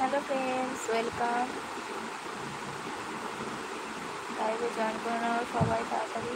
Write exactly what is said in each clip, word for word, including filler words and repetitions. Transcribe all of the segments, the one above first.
Hello friends, welcome. লাইভে join করে নাও সবাই তাড়াতাড়ি।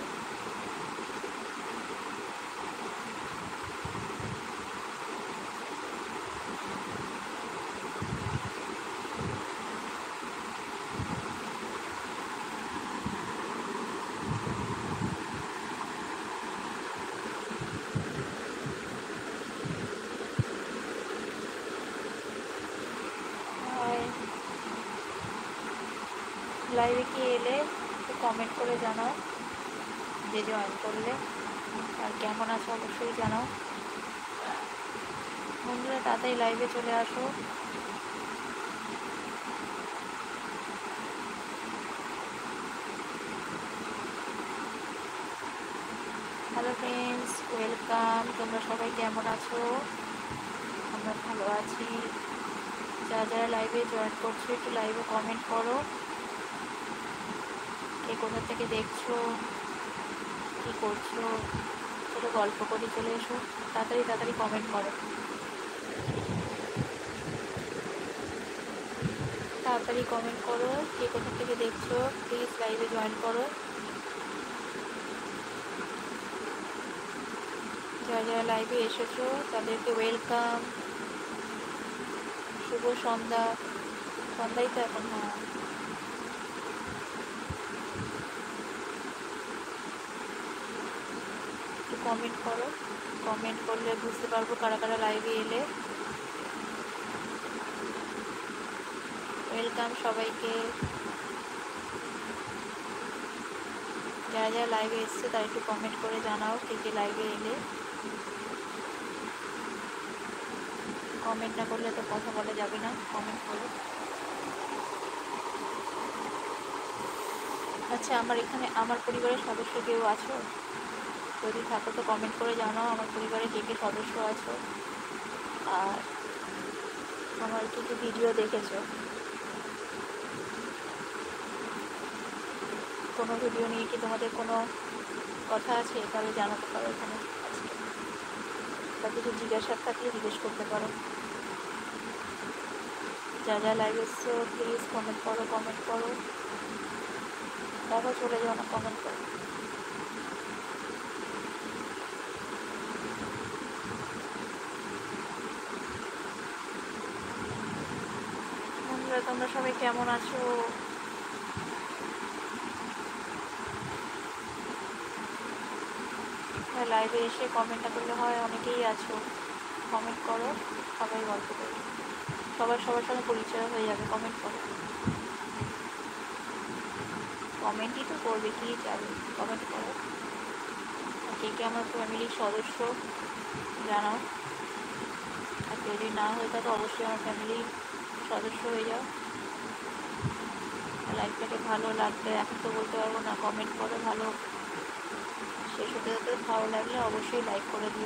লাইভে কি এলে একটু কমেন্ট করে জানাও, যে জয়েন করলে। আর কেমন আছো অবশ্যই জানাও। বন্ধুরা তাড়াতাড়ি লাইভে চলে আসো। Hello friends, welcome. তোমরা সবাই কেমন আছো? আমরা ভালো আছি। যারা যারা লাইভে জয়েন করছো একটু লাইভে কমেন্ট করো, কে কোথা থেকে দেখছো, কি করছো। চলো গল্প করে চলে এসো, তাড়াতাড়ি তাড়াতাড়ি কমেন্ট করো, তাড়াতাড়ি কমেন্ট করো, কে কোথা থেকে দেখছো। প্লিজ লাইভে জয়েন করো। যারা যারা লাইভে এসেছো তাদেরকে ওয়েলকাম, শুভ সন্ধ্যা। সন্ধ্যাই তো এখন। হ্যাঁ, একটু কমেন্ট করো, কমেন্ট করলে বুঝতে পারবো কারা কারা লাইভে এলে। ওয়েলকাম সবাইকে। যারা যারা লাইভে এসছে তারা একটু কমেন্ট করে জানাও কে কে লাইভে এলে। কমেন্ট না করলে তো কথা বলা যাবে না, কমেন্ট করো। আচ্ছা, আমার এখানে আমার পরিবারের সদস্য কেউ আছো? যদি থাকো তো কমেন্ট করে জানাও আমার পরিবারে কে কে সদস্য আছো, আর আমার কী কী ভিডিও দেখেছো। কোনো ভিডিও নিয়ে কি তোমাদের কোনো কথা আছে তাহলে জানাতে পারো এখানে আজকে, বা কিছু জিজ্ঞাসা থাকলে জিজ্ঞেস করতে পারো। যা যা লাইভ এসছো প্লিজ কমেন্ট করো, কমেন্ট করো। দেখো চলে যাও না, কমেন্ট করো। বন্ধুরা তোমরা সবাই কেমন আছো? লাইভে এসে কমেন্ট না করলে হয়, অনেকেই আছো, কমেন্ট করো, সবাই গল্প করো, সবার সবার সঙ্গে পরিচয় হয়ে যাবে। কমেন্ট করো, কমেন্টই তো করবে, কি যাবে, কমেন্ট করো। কে কে আমার ফ্যামিলির সদস্য জানাও, আর যদি না হয়ে থাকে অবশ্যই আমার ফ্যামিলির সদস্য হয়ে যাও। লাইফটাকে ভালো লাগলে এখন তো বলতে পারবো না, কমেন্ট করো। ভালো শেষ হতে হতে ভালো লাগলে অবশ্যই লাইক করে দিও।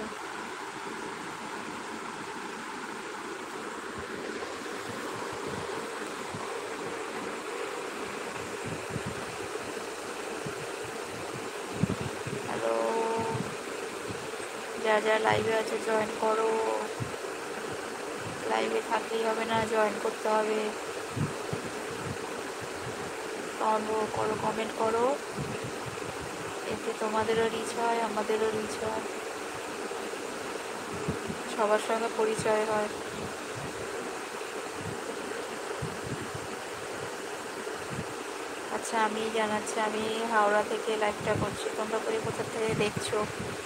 হ্যালো, যারা যারা লাইভে আছে জয়েন করো। লাইভে থাকলেই হবে না, জয়েন করতে হবে। ফলো করো, কমেন্ট করো, এতে তোমাদেরও রিচ হয়, আমাদেরও রিচ হয়, সবার সঙ্গে পরিচয় হয়। আচ্ছা, আমি জানাচ্ছি, আমি হাওড়া থেকে লাইভটা করছি। তোমরা করে কোথা থেকে দেখছো